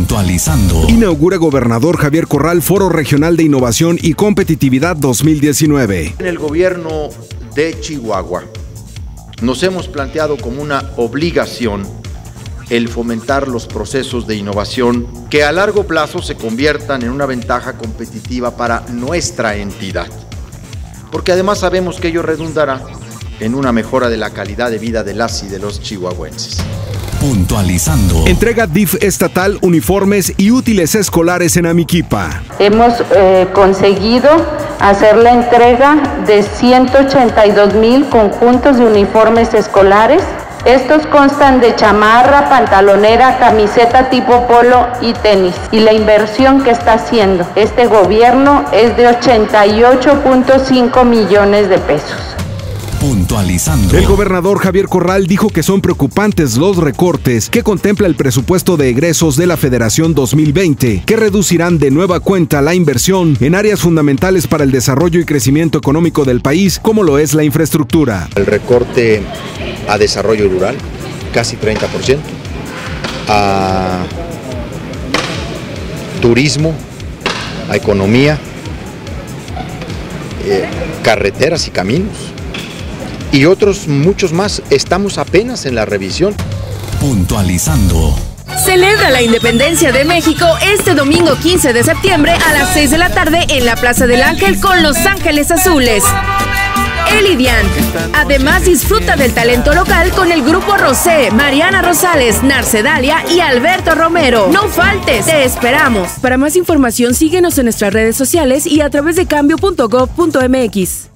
Puntualizando. Inaugura gobernador Javier Corral Foro Regional de Innovación y Competitividad 2019. En el gobierno de Chihuahua nos hemos planteado como una obligación el fomentar los procesos de innovación que a largo plazo se conviertan en una ventaja competitiva para nuestra entidad, porque además sabemos que ello redundará en una mejora de la calidad de vida de las y de los chihuahuenses. Puntualizando. Entrega DIF estatal uniformes y útiles escolares en Amiquipa. Hemos conseguido hacer la entrega de 182,000 conjuntos de uniformes escolares. Estos constan de chamarra, pantalonera, camiseta tipo polo y tenis. Y la inversión que está haciendo este gobierno es de 88.5 millones de pesos. Puntualizando. El gobernador Javier Corral dijo que son preocupantes los recortes que contempla el presupuesto de egresos de la Federación 2020, que reducirán de nueva cuenta la inversión en áreas fundamentales para el desarrollo y crecimiento económico del país, como lo es la infraestructura. El recorte a desarrollo rural, casi 30%, a turismo, a economía, carreteras y caminos, y otros muchos más. Estamos apenas en la revisión. Puntualizando. Celebra la independencia de México este domingo 15 de septiembre a las 6 de la tarde en la Plaza del Ángel con Los Ángeles Azules. Elidian. Además, disfruta del talento local con el grupo Rosé, Mariana Rosales, Narcedalia y Alberto Romero. No faltes, te esperamos. Para más información, síguenos en nuestras redes sociales y a través de cambio.gov.mx.